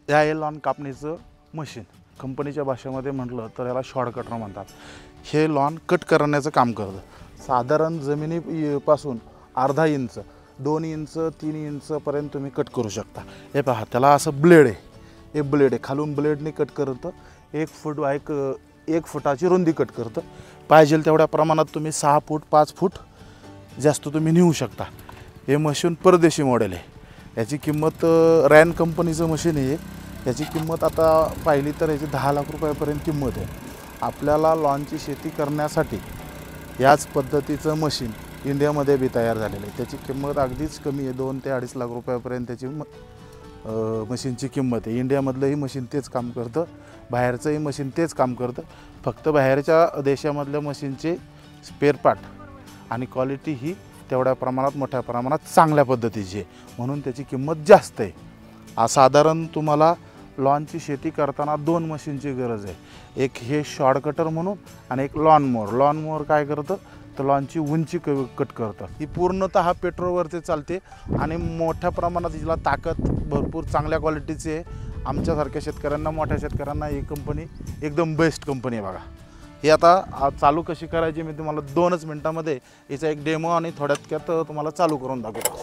हे आहे lawn कापणीचं machine. कंपनीच्या भाषेमध्ये म्हटलं तर याला शॉर्ट कटर म्हणतात. हे लॉन कट करण्याचं काम करतं. साधारण जमिनीपासून अर्धा इंच, 2 इंच, 3 इंचपर्यंत तुम्ही कट करू शकता. हे पहा, त्याला असं ब्लेड आहे. हे ब्लेड आहे, खालून ब्लेडने कट करतं. 1 फुटाची रुंदी कट करतं. पाहिजे तेवढ्या प्रमाणात तुम्ही 6 फूट 5 फूट जास्त तुम्ही नेऊ शकता. हे मशीन परदेशी मॉडेल आहे. याची किंमत रॅन कंपनीचं मशीन आहे. याची किंमत आता पाहिली तर याची 10 लाख रुपयापर्यंत किंमत आहे. आपल्याला लॉनची शेती करण्यासाठी याच पद्धतीचं मशीन इंडियामध्ये बी तयार झालेलं आहे. त्याची किंमत अगदीच कमी आहे. 2 ते 2.5 लाख रुपयापर्यंत त्याची मशीनची किंमत आहे. इंडियामधलंही मशीन तेच काम करतं, बाहेरचंही मशीन तेच काम करतं. फक्त बाहेरच्या देशामधल्या मशीनचे स्पेअर पार्ट आणि क्वालिटी ही तेवढ्या प्रमाणात मोठ्या प्रमाणात चांगल्या पद्धतीची आहे, म्हणून त्याची किंमत जास्त आहे. साधारण तुम्हाला लॉनची शेती करताना 2 मशीनची गरज आहे. एक हे शॉर्ट कटर म्हणून आणि एक लॉन मोअर. लॉन मोअर काय करतं तर लॉनची उंची कट करतं. ही पूर्णतः पेट्रोलवरती चालते आणि मोठ्या प्रमाणात हिला ताकद भरपूर चांगल्या क्वालिटीची आहे. आमच्यासारख्या शेतकऱ्यांना, मोठ्या शेतकऱ्यांना ही कंपनी एकदम बेस्ट कंपनी आहे. बघा, ही आता चालू कशी करायची मी तुम्हाला 2च मिनटामध्ये याचा एक डेमो आणि थोड्यात तुम्हाला चालू करून दाखवतो.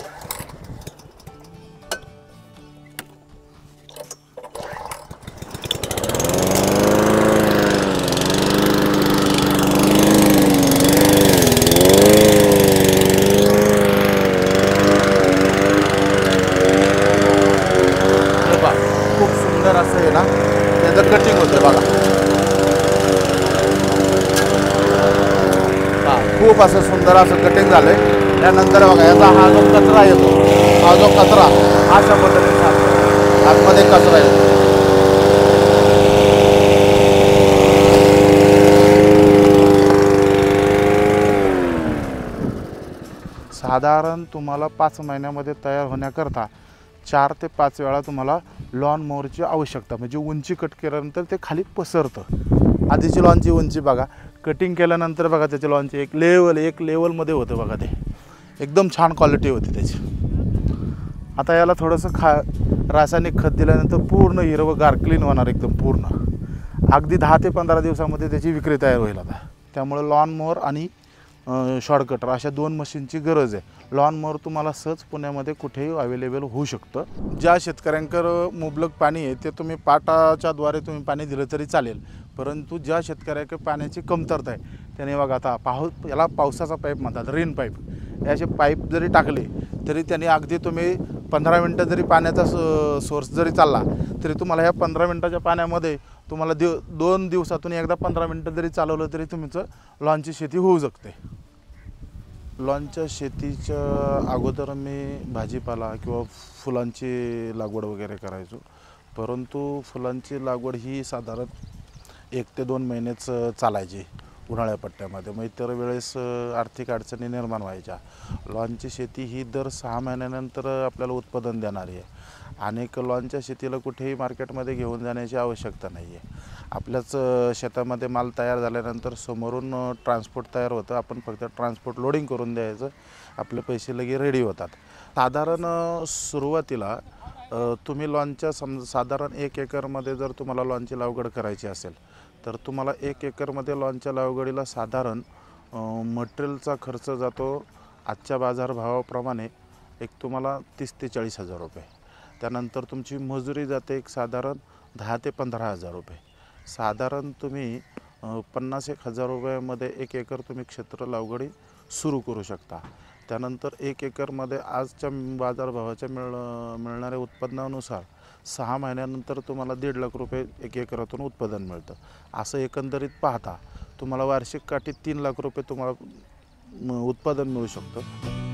खूप सुंदर असं आहे ना, त्याचं कटिंग होतं बघा. खूप असं सुंदर असं कटिंग झालं आहे. त्यानंतर बघा, याचा हा जो कचरा येतो, हा जो कचरा अशा पद्धतीने आतमध्ये कचरा येतो. साधारण तुम्हाला 5 महिन्यामध्ये तयार होण्याकरता 4 ते 5 वेळा तुम्हाला लॉन मोअरची आवश्यकता, म्हणजे उंची कट केल्यानंतर ते खाली पसरतं. आधीची लॉनची उंची बघा, कटिंग केल्यानंतर बघा त्याच्या लॉनची एक लेवलमध्ये होतं बघा. ते एकदम छान क्वालिटी होती त्याची. आता याला थोडंसं रासायनिक खत दिल्यानंतर पूर्ण हिरवंगार क्लीन होणार एकदम पूर्ण. अगदी 10 ते 15 दिवसामध्ये त्याची विक्री तयार होईल आता. त्यामुळे लॉन मोअर आणि शॉर्ट कटर अशा 2 मशीनची गरज आहे. लॉन मोअर तुम्हाला सहज पुण्यामध्ये कुठेही अवेलेबल होऊ शकतं. ज्या शेतकऱ्यांकडं मुबलक पाणी आहे ते तुम्ही पाटाच्याद्वारे तुम्ही पाणी दिलं तरी चालेल, परंतु ज्या शेतकऱ्याकडे पाण्याची कमतरता आहे त्याने बघा, आता याला पावसाचा पाईप म्हणतात, रेन पाईप. असे पाईप जरी टाकले तरी त्याने अगदी तुम्ही 15 मिनटं जरी पाण्याचा सोर्स जरी चालला तरी तुम्हाला ह्या 15 मिनटाच्या पाण्यामध्ये तुम्हाला 2 दिवसातून एकदा 15 मिनटं जरी चालवलं तरी तुमचं लॉनची शेती होऊ शकते. लॉनच्या शेतीच्या अगोदर मी भाजीपाला किंवा फुलांची लागवड वगैरे करायचो, परंतु फुलांची लागवड ही साधारण 1 ते 2 महिनेच चालायची उन्हाळ्या पट्ट्यामध्ये. मग इतर वेळेस आर्थिक अडचणी निर्माण व्हायच्या. लॉनची शेती ही दर 6 महिन्यानंतर आपल्याला उत्पादन देणारी आहे. अनेक लॉनच्या शेतीला कुठेही मार्केटमध्ये घेऊन जाण्याची आवश्यकता नाही आहे. आपल्याच शेतामध्ये माल तयार झाल्यानंतर समोरून ट्रान्सपोर्ट तयार होतं. आपण फक्त ट्रान्सपोर्ट लोडिंग करून द्यायचं, आपले पैसे लगे रेडी होतात. साधारण सुरुवातीला तुम्ही लॉनच्या साधारण 1 एकरमध्ये जर तुम्हाला लॉनची लागवड करायची असेल तर तुम्हाला 1 एकरमध्ये लॉनच्या लागवडीला साधारण मटेरियलचा खर्च जातो आजच्या बाजारभावाप्रमाणे एक तुम्हाला 30 ते 40 हजार रुपये. त्यानंतर तुमची मजुरी जाते एक साधारण 10 ते 15 हजार रुपये. साधारण तुम्ही 50-1 हजार रुपयामध्ये 1 एकर तुम्ही क्षेत्र लागवडी सुरू करू शकता. त्यानंतर 1 एकरमध्ये आजच्या बाजारभावाच्या मिळणाऱ्या उत्पन्नानुसार 6 महिन्यानंतर तुम्हाला 1.5 लाख रुपये 1 एकरातून उत्पादन मिळतं. असं एकंदरीत पाहता तुम्हाला वार्षिक काठी 3 लाख रुपये तुम्हाला उत्पादन मिळू शकतं.